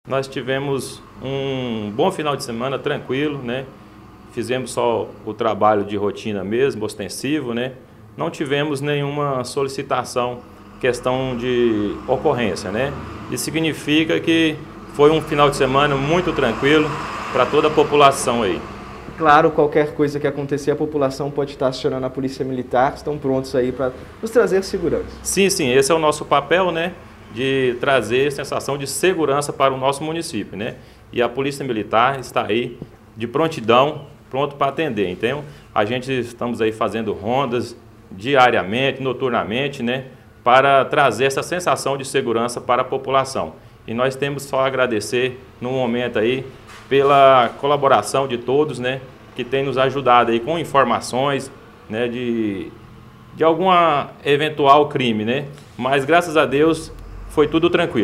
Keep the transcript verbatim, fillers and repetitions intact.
Nós tivemos um bom final de semana, tranquilo, né? Fizemos só o trabalho de rotina mesmo, ostensivo, né? Não tivemos nenhuma solicitação, questão de ocorrência, né? Isso significa que foi um final de semana muito tranquilo para toda a população aí. Claro, qualquer coisa que acontecer, a população pode estar acionando a Polícia Militar, estão prontos aí para nos trazer segurança. Sim, sim, esse é o nosso papel, né? De trazer sensação de segurança para o nosso município, né? E a Polícia Militar está aí de prontidão, pronto para atender. Então, a gente estamos aí fazendo rondas diariamente, noturnamente, né? Para trazer essa sensação de segurança para a população. E nós temos só a agradecer no momento aí pela colaboração de todos, né, que tem nos ajudado aí com informações, né, de, de alguma eventual crime, né, mas graças a Deus foi tudo tranquilo.